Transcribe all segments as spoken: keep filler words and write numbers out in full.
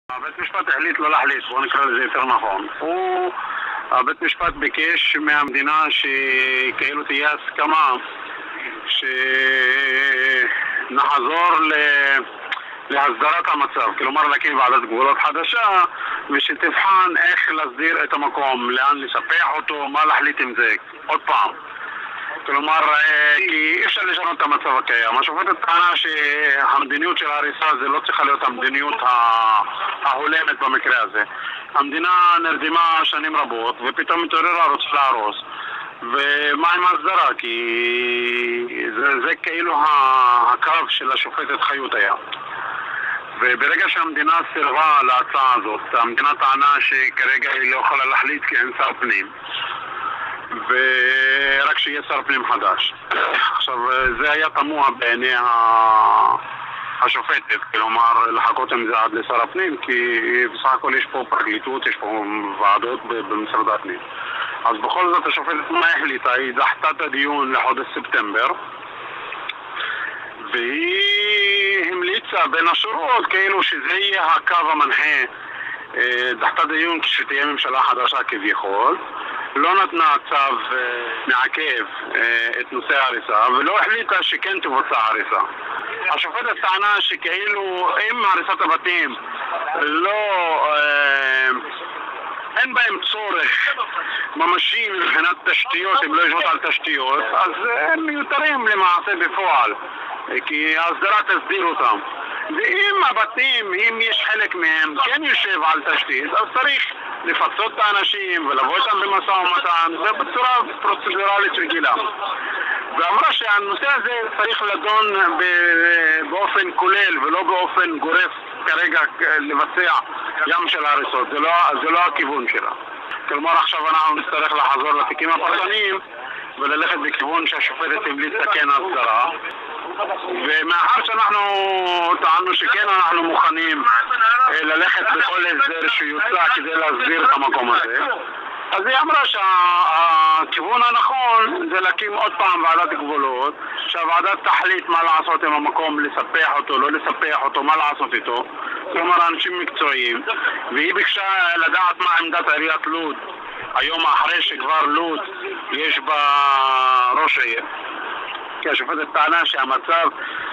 בית משפט החליט לא להחליט, בוא נקרא לזה יותר נכון. הוא, הבית משפט ביקש מהמדינה שכאילו תהיה הסכמה שנחזור ל... להסדרת המצב, כלומר להקים ועדת גבולות חדשה ושתבחן איך להסדיר את המקום, לאן לספח אותו, מה להחליט עם זה, עוד פעם. כלומר, אי אפשר לשנות את המצב הקיים. השופטת טענה שהמדיניות של ההריסה זה לא צריכה להיות המדיניות ההולמת במקרה הזה. המדינה נרדמה שנים רבות ופתאום מתעוררה רוצה להרוס. ומה עם ההסדרה? כי זה, זה כאילו הקו של השופטת חיות היה. וברגע שהמדינה סירבה להצעה הזאת, המדינה טענה שכרגע היא לא יכולה להחליט כי אין שר פנים. ורק שיהיה שר פנים חדש. עכשיו, זה היה תמוה בעיני השופטת, כלומר לחכות עם זה עד לשר הפנים, כי בסך הכל יש פה פרקליטות, יש פה ועדות במשרד הפנים. אז בכל זאת השופטת מה החליטה? היא דחתה את הדיון לחודש ספטמבר, והיא המליצה בין השורות כאילו שזה יהיה הקו המנחה. דחתה דיון כשתהיה ממשלה חדשה כביכול, לא נתנה צו מעכב את נושא ההריסה ולא החליטה שכן תבוצע הריסה. השופטת טענה שכאילו אם הריסת הבתים לא... אין בהם צורך ממשי מבחינת תשתיות, אם לא יושבות על תשתיות, אז הם מיותרים למעשה בפועל, כי ההסדרה תסדיר אותם. ואם הבתים, אם יש חלק מהם כן יושב על תשתית, אז צריך לפצות את האנשים ולבוא איתם במשא ומתן, זה בצורה פרוצדורלית רגילה. ואמרה שהנושא הזה צריך לדון באופן כולל ולא באופן גורף כרגע לבצע ים של הריסות, זה לא, זה לא הכיוון שלה. כלומר עכשיו אנחנו נצטרך לחזור לתיקים הפרטניים וללכת בכיוון שהשופטת המליצה כן הסדרה, ומאחר שאנחנו טענו שכן אנחנו מוכנים ללכת בכל הסדר שיוצא כדי להסביר את המקום הזה, אז היא אמרה שהכיוון הנכון זה להקים עוד פעם ועדת גבולות, שהוועדה תחליט מה לעשות עם המקום, לספח אותו, לא לספח אותו, מה לעשות איתו, כלומר אנשים מקצועיים. והיא ביקשה לדעת מה עמדת עיריית לוד היום אחרי שכבר לוד יש בה ראש העיר, כי השופטת טענה שהמצב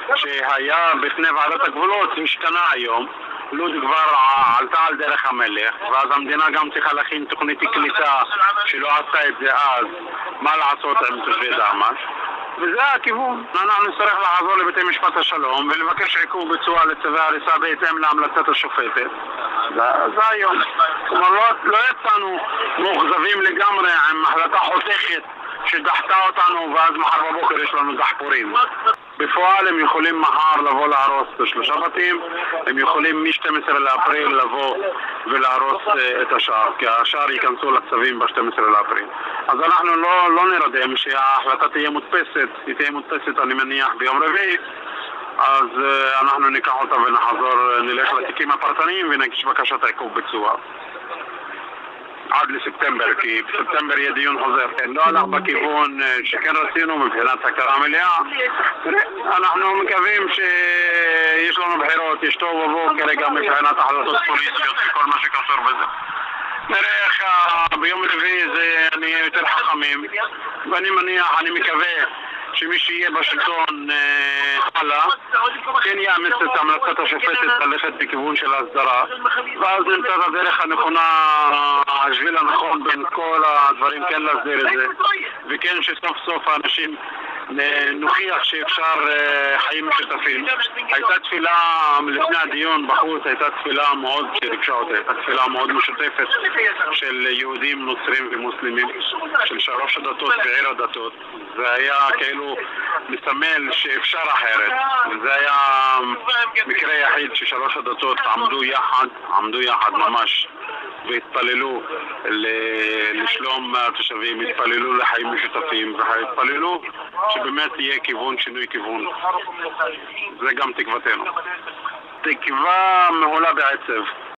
שהיה בפני ועדת הגבולות השתנה היום. לוד כבר עלתה על דרך המלך, ואז המדינה גם צריכה להכין תוכנית קליטה שלא עשתה את זה אז, מה לעשות עם תושבי דהמש, וזה הכיוון. אנחנו נצטרך לחזור לבתי משפט השלום ולבקש עיכוב ביצוע לצווי הריסה בהתאם להמלצת השופטת. זה, זה היום. כלומר לא, לא יצאנו מאוכזבים לגמרי עם החלטה חותכת שדחתה אותנו ואז מחר בבוקר יש לנו דחפורים. בפועל הם יכולים מחר לבוא להרוס בשלושה בתים, הם יכולים מ-שנים עשר לאפריל לבוא ולהרוס את השאר, כי השאר ייכנסו לצווים ב-שנים עשר לאפריל. אז אנחנו לא, לא נרדם שההחלטה תהיה מודפסת, היא תהיה מודפסת אני מניח ביום רביעי, אז אנחנו ניקח אותה ונחזור, נלך לתיקים הפרטניים ונגיש בקשת עיכוב ביצוע. עד לספטמבר, כי בספטמבר יהיה דיון חוזר. לא הלך בכיוון שכן רצינו מבחינת הכרה מלאה. אנחנו מקווים שיש לנו בחירות, יש טוב ובוא כרגע מבחינת החלטות פוליטיות וכל מה שקשור בזה. נראה איך ביום רביעי זה נהיה יותר חכמים, ואני מניח, אני מקווה שמי שיהיה בשלטון הלאה כן יאמץ את המלצת השופטת ללכת בכיוון של ההסדרה, ואז נמצא את הדרך הנכונה, השביל הנכון בין כל הדברים כן להסדיר את זה, וכן שסוף סוף האנשים נוכיח שאפשר חיים משותפים. הייתה תפילה לפני הדיון בחוץ, הייתה תפילה מאוד שריגשה אותה, הייתה תפילה מאוד משותפת של יהודים, נוצרים ומוסלמים, של שלוש הדתות ועיר הדתות. זה היה כאילו מסמל שאפשר אחרת, וזה היה מקרה יחיד ששלוש הדתות עמדו יחד, עמדו יחד ממש והתפללו לשלום התושבים, התפללו לחיים משותפים והתפללו שבאמת יהיה כיוון, שינוי כיוון. זה גם תקוותנו. תקווה מהולה בעצב.